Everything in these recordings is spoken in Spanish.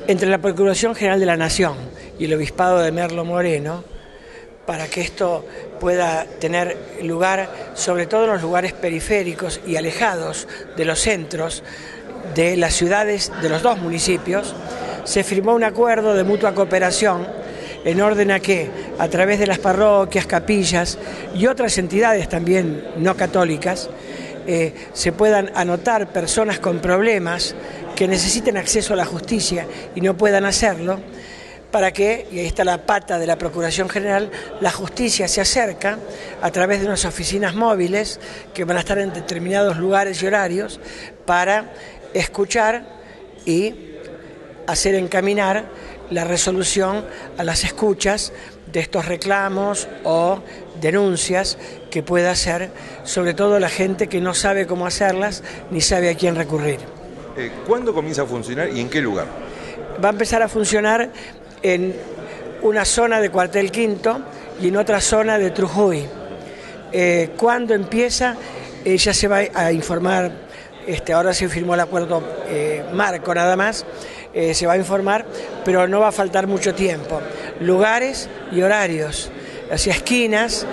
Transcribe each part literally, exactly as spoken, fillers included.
entre la Procuración General de la Nación y el Obispado de Merlo Moreno, para que esto pueda tener lugar, sobre todo en los lugares periféricos y alejados de los centros de las ciudades de los dos municipios, se firmó un acuerdo de mutua cooperación en orden a que, a través de las parroquias, capillas y otras entidades también no católicas, eh, se puedan anotar personas con problemas que necesiten acceso a la justicia y no puedan hacerlo, para que, y ahí está la pata de la Procuración General, la justicia se acerca a través de unas oficinas móviles que van a estar en determinados lugares y horarios para escuchar y hacer encaminar la resolución a las escuchas de estos reclamos o denuncias que pueda hacer, sobre todo la gente que no sabe cómo hacerlas ni sabe a quién recurrir. Eh, ¿Cuándo comienza a funcionar y en qué lugar? Va a empezar a funcionar en una zona de Cuartel Quinto y en otra zona de Trujuy. Eh, ¿Cuándo empieza? Eh, ya se va a informar, este, ahora se firmó el acuerdo eh, marco nada más, eh, se va a informar, pero no va a faltar mucho tiempo. Lugares y horarios, hacia esquinas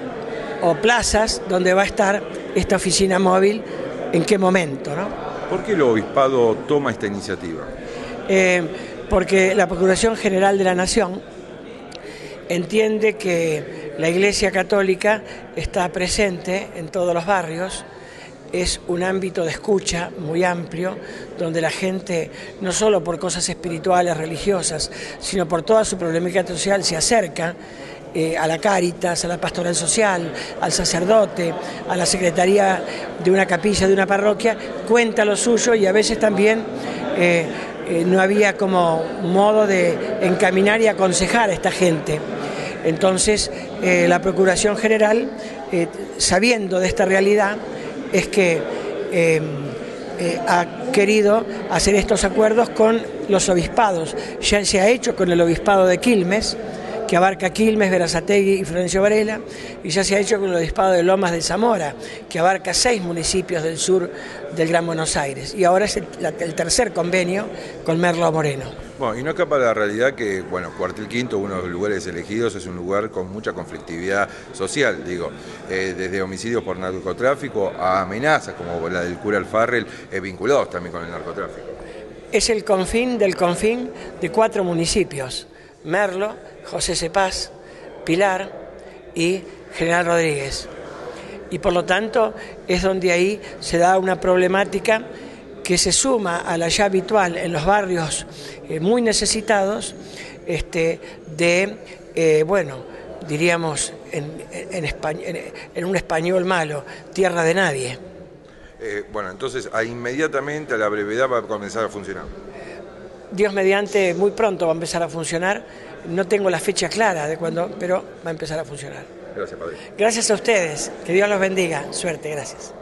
o plazas donde va a estar esta oficina móvil, en qué momento, ¿no? ¿Por qué el obispado toma esta iniciativa? Eh, porque la Procuración General de la Nación entiende que la Iglesia Católica está presente en todos los barrios, es un ámbito de escucha muy amplio, donde la gente, no solo por cosas espirituales, religiosas, sino por toda su problemática social, se acerca eh, a la Cáritas, a la pastoral social, al sacerdote, a la secretaría de una capilla, de una parroquia, cuenta lo suyo y a veces también eh, eh, no había como modo de encaminar y aconsejar a esta gente. Entonces, eh, la Procuración General, eh, sabiendo de esta realidad, es que eh, eh, ha querido hacer estos acuerdos con los obispados. Ya se ha hecho con el obispado de Quilmes, que abarca Quilmes, Berazategui y Florencio Varela, y ya se ha hecho con el obispado de Lomas de Zamora, que abarca seis municipios del sur del Gran Buenos Aires. Y ahora es el, la, el tercer convenio con Merlo Moreno. Bueno, y no escapa la realidad que, bueno, Cuartel Quinto, uno de los lugares elegidos, es un lugar con mucha conflictividad social, digo, eh, desde homicidios por narcotráfico a amenazas como la del cura Alfarrell, eh, vinculados también con el narcotráfico. Es el confín del confín de cuatro municipios: Merlo, José Cepaz, Pilar y General Rodríguez. Y por lo tanto es donde ahí se da una problemática que se suma a la ya habitual en los barrios eh, muy necesitados, este, de, eh, bueno, diríamos en, en, Españ en, en un español malo, tierra de nadie. Eh, bueno, entonces a inmediatamente, a la brevedad, va a comenzar a funcionar. Dios mediante, muy pronto va a empezar a funcionar. No tengo la fecha clara de cuándo, pero va a empezar a funcionar. Gracias, padre. Gracias a ustedes. Que Dios los bendiga. Suerte, gracias.